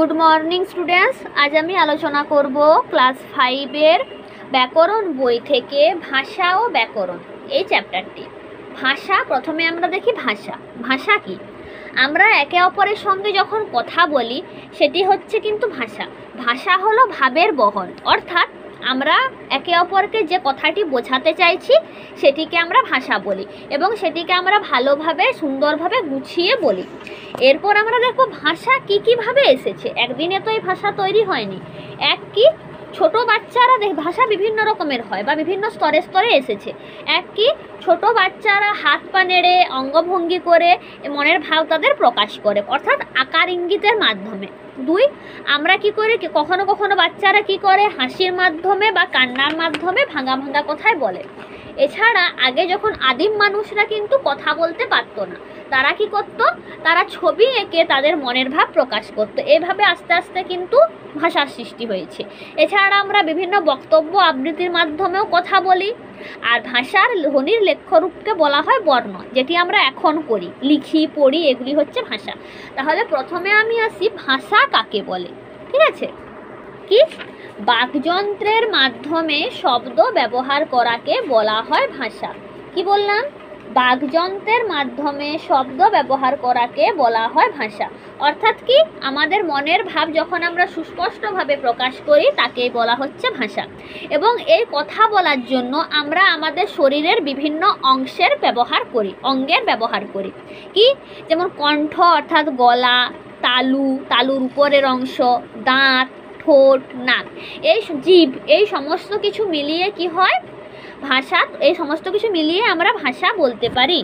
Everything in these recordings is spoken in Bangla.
Good morning students. আজ আমি আলোচনা করব ক্লাস 5-এর ব্যাকরণ বই থেকে ভাষা ও ব্যাকরণ এই চ্যাপ্টারটি। ভাষা, প্রথমে আমরা দেখি ভাষা। ভাষা কি? আমরা একে অপরের সঙ্গে যখন কথা বলি সেটি হচ্ছে কিন্তু ভাষা। ভাষা হলো ভাবের বহন, অর্থাৎ আমরা একে অপরকে যে কথাটি বোঝাতে চাইছি সেটিকে আমরা ভাষা বলি এবং সেটিকে আমরা ভালোভাবে সুন্দরভাবে গুছিয়ে বলি। এরপর আমরা দেখব ভাষা কীভাবে এসেছে। একদিনে তো এই ভাষা তৈরি হয়নি। কি ছোট বাচ্চারা ভাষা বিভিন্ন রকমের হয় বা বিভিন্ন স্তরে স্তরে এসেছে। কি ছোট বাচ্চারা হাত পা নেড়ে অঙ্গভঙ্গি করে মনের ভাব তাদের প্রকাশ করে, অর্থাৎ আকার ইঙ্গিতের মাধ্যমে। 2, আমরা কি করি, কখনো কখনো বাচ্চারা কি করে, হাসির মাধ্যমে বা কান্নার মাধ্যমে ভাঙা ভাঙা কথাই বলে। এছাড়া আগে যখন আদিম মানুষরা কিন্তু কথা বলতে পারতো না, তারা কি করত, তারা ছবি এঁকে তাদের মনের ভাব প্রকাশ করত। এভাবে আস্তে আস্তে কিন্তু ভাষার সৃষ্টি হয়েছে। এছাড়া আমরা বিভিন্ন বক্তব্য আবৃত্তির মাধ্যমেও কথা বলি। আর ভাষার ধ্বনির লেখ্যরূপকে বলা হয় বর্ণ, যেটি আমরা এখন করি, লিখি, পড়ি, এগুলি হচ্ছে ভাষা। তাহলে প্রথমে আমি আসি ভাষা কাকে বলে। ঠিক আছে, কি বাকযন্ত্রের মাধ্যমে শব্দ ব্যবহার করাকে বলা হয় ভাষা। কি বললাম? বাকযন্ত্রের মাধ্যমে শব্দ ব্যবহার করাকে বলা হয় ভাষা। অর্থাৎ কি, আমাদের মনের ভাব যখন আমরা সুস্পষ্টভাবে প্রকাশ করি তাকেই বলা হচ্ছে ভাষা। এবং এই কথা বলার জন্য আমরা আমাদের শরীরের বিভিন্ন অংশের ব্যবহার করি, অঙ্গের ব্যবহার করি। কি, যেমন কণ্ঠ অর্থাৎ গলা, তালুর উপরের অংশ, দাঁত, ঠোঁট, নাক, এই জিভ, এই সমস্ত কিছু মিলিয়ে কি হয় ভাষা। এই সমস্ত কিছু মিলিয়ে আমরা ভাষা বলতে পারি।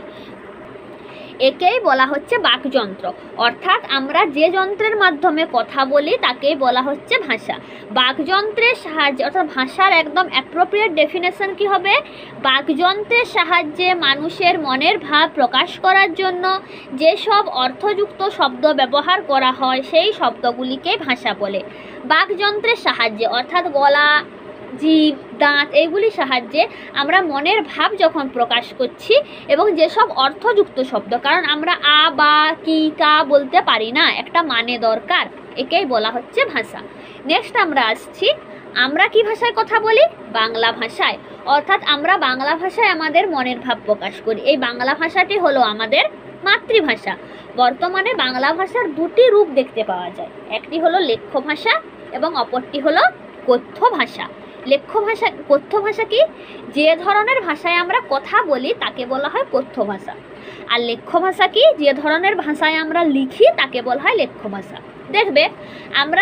একেই বলা হচ্ছে বাকযন্ত্র, অর্থাৎ আমরা যে যন্ত্রের মাধ্যমে কথা বলি তাকেই বলা হচ্ছে ভাষা। বাকযন্ত্রের সাহায্যে, অর্থাৎ ভাষার একদম অ্যাপ্রোপ্রিয়েট ডেফিনেশন কি হবে, বাকযন্ত্রের সাহায্যে মানুষের মনের ভাব প্রকাশ করার জন্য যেসব অর্থযুক্ত শব্দ ব্যবহার করা হয় সেই শব্দগুলিকেই ভাষা বলে। বাকযন্ত্রের সাহায্যে অর্থাৎ গলা, জিভ, দাঁত, এইগুলির সাহায্যে আমরা মনের ভাব যখন প্রকাশ করছি এবং যেসব অর্থযুক্ত শব্দ, কারণ আমরা আ, বা, কি, কা বলতে পারি না, একটা মানে দরকার, একেই বলা হচ্ছে ভাষা। নেক্সট আমরা আসছি, আমরা কি ভাষায় কথা বলি? বাংলা ভাষায়। অর্থাৎ আমরা বাংলা ভাষায় আমাদের মনের ভাব প্রকাশ করি। এই বাংলা ভাষাটি হলো আমাদের মাতৃভাষা। বর্তমানে বাংলা ভাষার 2টি রূপ দেখতে পাওয়া যায়। একটি হলো লেখ্য ভাষা এবং অপরটি হলো কথ্য ভাষা। কথ্য ভাষা কি, যে ধরনের ভাষায় আমরা কথা বলি তাকে বলা হয় কথ্য ভাষা। আর লেখ্য ভাষা কি, যে ধরনের ভাষায় আমরা লিখি তাকে বলা হয় লেখ্য ভাষা। দেখবে আমরা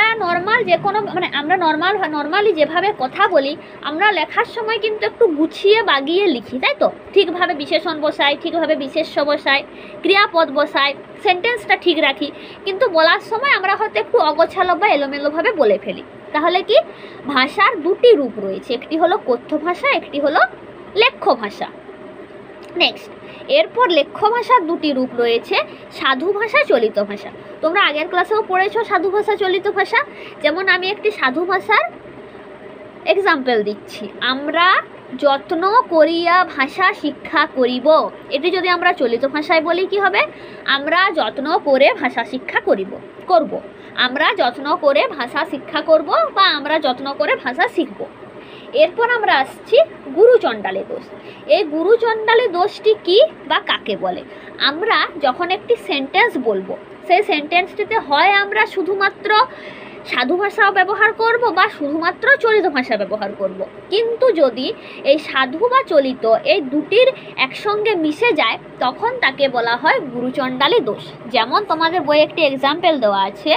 আমরা নর্মালি যেভাবে কথা বলি, আমরা লেখার সময় কিন্তু একটু গুছিয়ে বাগিয়ে লিখি, তাই তো? ঠিকভাবে বিশেষণ বসাই, ঠিকভাবে বিশেষ্য বসাই, ক্রিয়াপদ বসাই, সেন্টেন্সটা ঠিক রাখি। কিন্তু বলার সময় আমরা হয়তো একটু অগোছালো বা এলোমেলোভাবে বলে ফেলি। তাহলে কি, ভাষার 2টি রূপ রয়েছে, একটি হলো কথ্য ভাষা, একটি হলো লেখ্য ভাষা। নেক্সট, এরপর লেখ্য ভাষার 2টি রূপ রয়েছে, সাধু ভাষা, চলিত ভাষা। তোমরা আগের ক্লাসেও পড়েছো সাধু ভাষা, চলিত ভাষা। যেমন আমি একটি সাধু ভাষার এক্সাম্পল দিচ্ছি, আমরা যত্ন করিয়া ভাষা শিক্ষা করিব। এটি যদি আমরা চলিত ভাষায় বলি কি হবে, আমরা যত্ন করে ভাষা শিক্ষা করব। আমরা যত্ন করে ভাষা শিক্ষা করব বা আমরা যত্ন করে ভাষা শিখব। এরপর আমরা আসছি গুরুচণ্ডালী দোষ। এই গুরুচণ্ডালী দোষটি কি বা কাকে বলে? আমরা যখন একটি সেন্টেন্স বলবো, সেই সেন্টেন্সটিতে হয় আমরা শুধুমাত্র সাধু ভাষাও ব্যবহার করব বা শুধুমাত্র চলিত ভাষা ব্যবহার করব। কিন্তু যদি এই সাধু বা চলিত এই 2টির একসঙ্গে মিশে যায় তখন তাকে বলা হয় গুরুচণ্ডালী দোষ। যেমন তোমাদের বইয়ে একটি এক্সাম্পল দেওয়া আছে,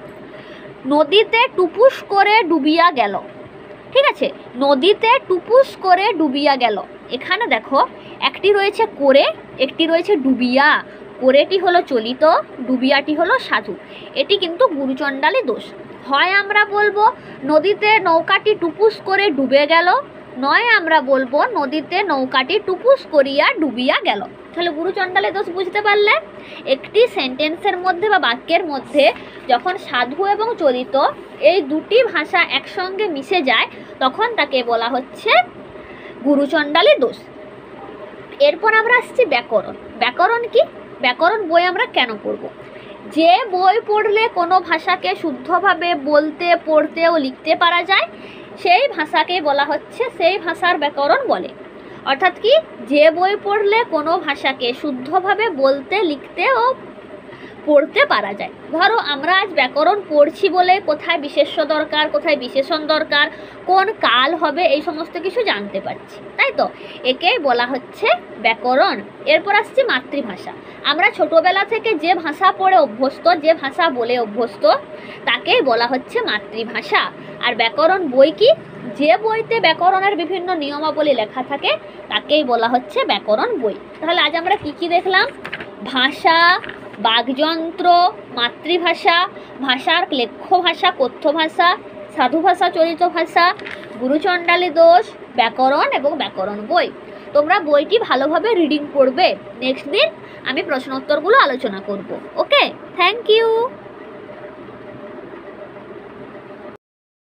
নদীতে টুপুস করে ডুবিয়া গেল। ঠিক আছে, নদীতে টুপুস করে ডুবিয়া গেল। এখানে দেখো, একটি রয়েছে করে, একটি রয়েছে ডুবিয়া। করেটি হলো চলিত, ডুবিয়াটি হলো সাধু। এটি কিন্তু গুরুচণ্ডালী দোষ। হয় আমরা বলবো নদীতে নৌকাটি টুপুস করে ডুবে গেল, নয় আমরা বলবো নদীতে নৌকাটি টুপুস করিয়া ডুবিয়া গেল। তাহলে গুরুচণ্ডালী দোষ বুঝতে পারলে? একটি সেন্টেন্সের মধ্যে বা বাক্যের মধ্যে যখন সাধু এবং চলিত এই 2টি ভাষা একসঙ্গে মিশে যায় তখন তাকে বলা হচ্ছে গুরুচণ্ডালী দোষ। এরপর আমরা আসছি ব্যাকরণ। ব্যাকরণ কি? ব্যাকরণ বই আমরা কেন পড়ব? যে বই পড়লে কোনো ভাষাকে শুদ্ধভাবে বলতে, পড়তে ও লিখতে পারা যায় সেই ভাষাকে বলা হচ্ছে, সেই ভাষার ব্যাকরণ বলে। অর্থাৎ কি, যে বই পড়লে কোনো ভাষাকে শুদ্ধভাবে বলতে, লিখতে ও পড়তে পারা যায়। ধরো আমরা আজ ব্যাকরণ পড়ছি বলে কোথায় বিশেষ্য দরকার, কোথায় বিশেষণ দরকার, কোন কাল হবে, এই সমস্ত কিছু জানতে পারছি, তাই তো? একেই বলা হচ্ছে ব্যাকরণ। এরপর আসছে মাতৃভাষা। আমরা ছোটবেলা থেকে যে ভাষা পড়ে অভ্যস্ত, যে ভাষা বলে অভ্যস্ত, তাকেই বলা হচ্ছে মাতৃভাষা। আর ব্যাকরণ বই কি? যে বইতে ব্যাকরণের বিভিন্ন নিয়মাবলী লেখা থাকে তাকেই বলা হচ্ছে ব্যাকরণ বই। তাহলে আজ আমরা কি কি দেখলাম? ভাষা, বাকযন্ত্র, মাতৃভাষা, ভাষার লেখ্য ভাষা, কথ্য ভাষা, সাধু ভাষা, চলিত ভাষা, গুরুচণ্ডালী দোষ, ব্যাকরণ এবং ব্যাকরণ বই। তোমরা বইটি ভালোভাবে রিডিং করবে। নেক্সট দিন আমি প্রশ্নোত্তরগুলো আলোচনা করব। Okay, thank you.